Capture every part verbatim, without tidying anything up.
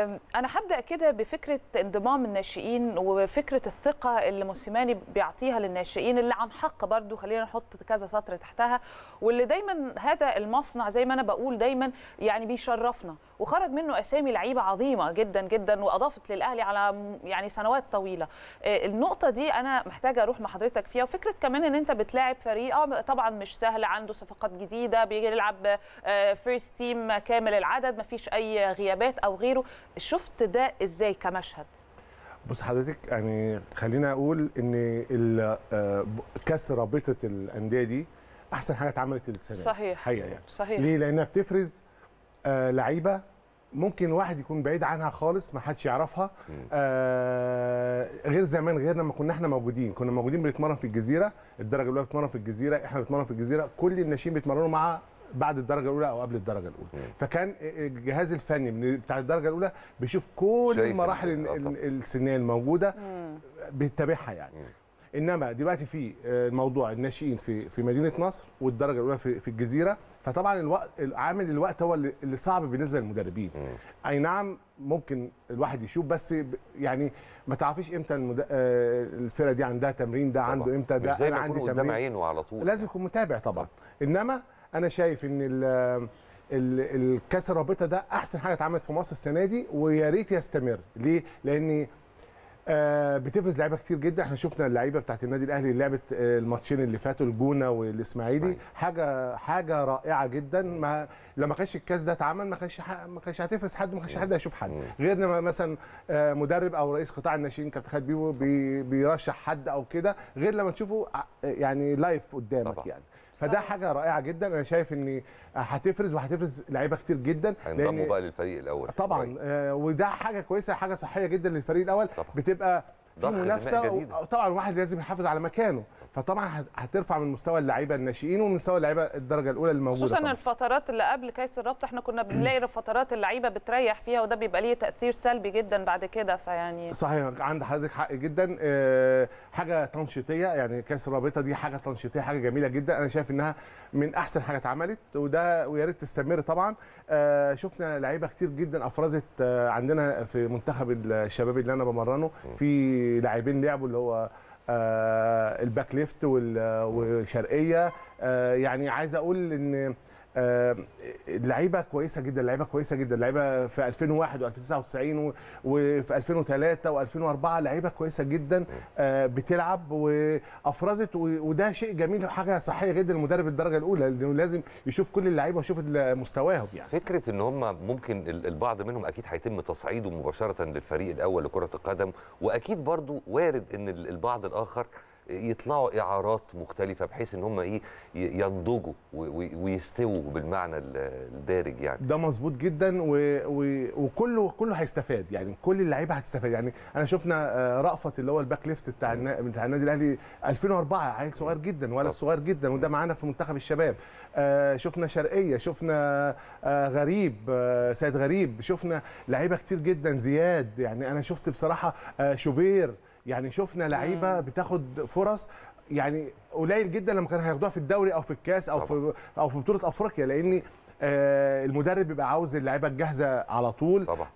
أنا هبدأ كده بفكرة انضمام الناشئين وفكرة الثقة اللي موسيماني بيعطيها للناشئين اللي عن حق برضو، خلينا نحط كذا سطر تحتها، واللي دايما هذا المصنع زي ما أنا بقول دايما يعني بيشرفنا، وخرج منه أسامي لعيبة عظيمة جدا جدا وأضافت للأهلي على يعني سنوات طويلة. النقطة دي أنا محتاجة أروح مع حضرتك فيها، وفكرة كمان إن أنت بتلاعب فريق طبعا مش سهل، عنده صفقات جديدة، بيجي يلعب فيرست تيم كامل العدد، مفيش أي غيابات أو غيره. شفت ده ازاي كمشهد؟ بص حضرتك، يعني خلينا اقول ان كاس رابطه الانديه دي احسن حاجه اتعملت السنه. صحيح حقيقه يعني. صحيح. ليه؟ لانها بتفرز آه لعيبه ممكن واحد يكون بعيد عنها خالص، ما حدش يعرفها. آه غير زمان، غير لما كنا احنا موجودين، كنا موجودين بنتمرن في الجزيره، الدرجه الاولى بتتمرن في الجزيره، احنا بنتمرن في الجزيره، كل الناشئين بيتمرنوا مع بعد الدرجه الاولى او قبل الدرجه الاولى. مم. فكان الجهاز الفني بتاع الدرجه الاولى بيشوف كل المراحل السنيه الموجوده، بيتابعها يعني. مم. انما دلوقتي في الموضوع الناشئين في في مدينه نصر والدرجه الاولى في في الجزيره، فطبعا الوقت عامل الوقت هو اللي صعب بالنسبه للمدربين. مم. اي نعم ممكن الواحد يشوف، بس يعني ما تعرفيش امتى المد... الفرقه دي عندها تمرين، ده عنده امتى، ده انا عندي تمرين قدام عينه على طول، لازم يكون متابع طبعا. طبعا. انما انا شايف ان الكاس الرابطه ده احسن حاجه اتعملت في مصر السنه دي، ويا ريت يستمر. ليه؟ لان آه بتفرز لعيبه كتير جدا. احنا شفنا اللعيبه بتاعت النادي الاهلي اللي لعبت آه الماتشين اللي فاتوا، الجونه والاسماعيلي، حاجه حاجه رائعه جدا. ما لما كانش الكاس ده اتعمل ما كانش ما كانش هتفرز حد، ما كانش حد هيشوف حد، غير لما مثلا آه مدرب او رئيس قطاع الناشئين كابتن خالد بيبو بي بيرشح حد او كده، غير لما تشوفه يعني لايف قدامك. طبعا. يعني فده حاجه رائعه جدا. انا شايف ان هتفرز وهتفرز لعيبه كتير جدا، هينضموا بقى للفريق الاول طبعا. آه وده حاجه كويسه، حاجه صحيه جدا للفريق الاول. طبعا. بتبقى في منافسه، طبعا الواحد لازم يحافظ على مكانه، فطبعا هترفع من مستوى اللعيبه الناشئين ومن مستوى اللعيبه الدرجه الاولى الموجوده. خصوصا طبعا. الفترات اللي قبل كاس الرابطه احنا كنا بنلاقي فترات اللعيبه بتريح فيها، وده بيبقى ليه تاثير سلبي جدا بعد كده. فيعني صحيح، عند حضرتك حق جدا. أه حاجه تنشيطيه، يعني كاس الرابطه دي حاجه تنشيطيه، حاجه جميله جدا. انا شايف انها من احسن حاجه اتعملت، وده ويا ريت تستمر طبعا. أه شفنا لعيبه كتير جدا افرزت. أه عندنا في منتخب الشباب اللي انا بمرنه في لاعبين لعبوا اللي هو آه الباك ليفت وشرقيه. آه يعني عايز اقول ان آه اللعيبه كويسه جدا، اللعيبه كويسه جدا، اللعيبه في ألفين وواحد وألفين وتسعة وتسعين وفي ألفين وثلاثة وألفين وأربعة لعيبه كويسه جدا آه بتلعب وافرزت، وده شيء جميل وحاجه صحيه جدا لمدرب الدرجه الاولى، لانه لازم يشوف كل اللعيبه ويشوف مستواهم. يعني فكره ان هم ممكن البعض منهم اكيد هيتم تصعيده مباشره للفريق الاول لكره القدم، واكيد برضو وارد ان البعض الاخر يطلعوا اعارات مختلفه بحيث ان هم ايه ينضجوا ويستووا بالمعنى الدارج. يعني ده مظبوط جدا، وكله كله هيستفاد، يعني كل اللعيبه هتستفاد. يعني انا شفنا رأفت اللي هو الباك ليفت بتاع بتاع النادي الاهلي ألفين وأربعة، عيل صغير جدا، ولد صغير جدا، وده معانا في منتخب الشباب. شفنا شرقيه، شفنا غريب، سيد غريب، شفنا لعيبه كتير جدا، زياد. يعني انا شفت بصراحه شوبير، يعني شفنا لعيبه بتاخد فرص يعني قليل جدا لما كانوا هياخدوها في الدوري او في الكاس او طبعا. في او في بطوله افريقيا، لان آه المدرب بيبقى عاوز اللعيبه الجاهزه على طول. طبعا.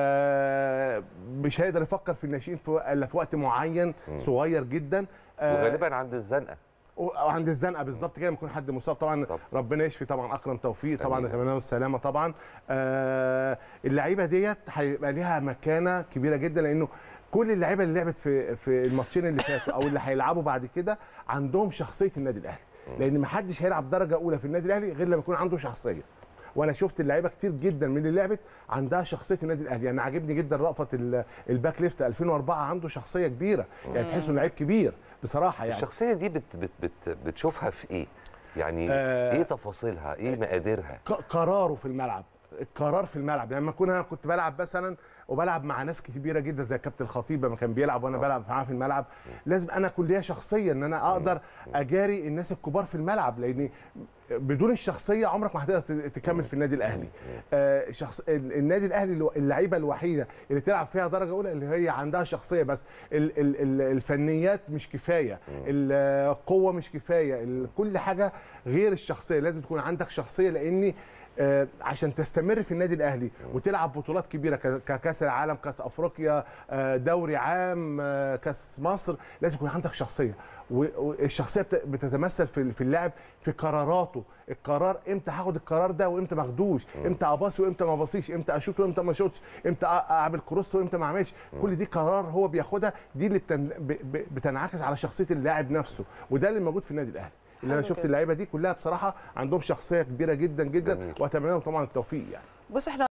آه مش هيقدر يفكر في الناشئين في الا في وقت معين م. صغير جدا. آه وغالبا عند الزنقه وعند الزنقه بالظبط كده، لما يكون حد مصاب طبعا. طبعا ربنا يشفي طبعا اكرم توفيق طبعا، نتمنى له السلامه طبعا. آه اللعيبه ديت هيبقى ليها مكانه كبيره جدا، لانه كل اللعيبه اللي لعبت في في الماتشين اللي فاتوا او اللي هيلعبوا بعد كده عندهم شخصيه النادي الاهلي، لان ما حدش هيلعب درجه اولى في النادي الاهلي غير لما يكون عنده شخصيه. وانا شفت اللعيبه كتير جدا من اللي لعبت عندها شخصيه النادي الاهلي. يعني عاجبني جدا رأفت الباك ليفت ألفين وأربعة، عنده شخصيه كبيره، يعني تحس انه لعيب كبير بصراحه. يعني الشخصيه دي بت بت بت بتشوفها في ايه؟ يعني آه ايه تفاصيلها؟ ايه مقاديرها؟ قراره في الملعب، القرار في الملعب. يعني لما كنا كنت بلعب مثلا وبلعب مع ناس كبيره جدا زي كابتن الخطيب لما كان بيلعب وانا بلعب معاه في الملعب، لازم انا اكون ليا شخصيه ان انا اقدر اجاري الناس الكبار في الملعب، لان بدون الشخصيه عمرك ما هتقدر تكمل في النادي الاهلي. آه شخص النادي الاهلي اللعيبه الوحيده اللي تلعب فيها درجه اولى اللي هي عندها شخصيه بس. ال ال الفنيات مش كفايه، القوه مش كفايه، كل حاجه غير الشخصيه. لازم تكون عندك شخصيه، لان آه عشان تستمر في النادي الاهلي وتلعب بطولات كبيره ككاس العالم، كاس افريقيا، آه دوري عام، آه كاس مصر، لازم يكون عندك شخصيه، والشخصيه بتتمثل في في اللاعب في قراراته. القرار امتى هاخد القرار ده وامتى ما اخدوش، امتى اباصي وامتى ما اباصيش، امتى اشوط وامتى ما اشوطش، امتى اعمل كروس وامتى ما اعملش. كل دي قرار هو بياخدها، دي اللي بتن... ب... ب... بتنعكس على شخصيه اللاعب نفسه، وده اللي موجود في النادي الاهلي. اللي انا شفت اللعيبه دي كلها بصراحه عندهم شخصيه كبيره جدا جدا، واتمنى لهم طبعا التوفيق يعني. بص احنا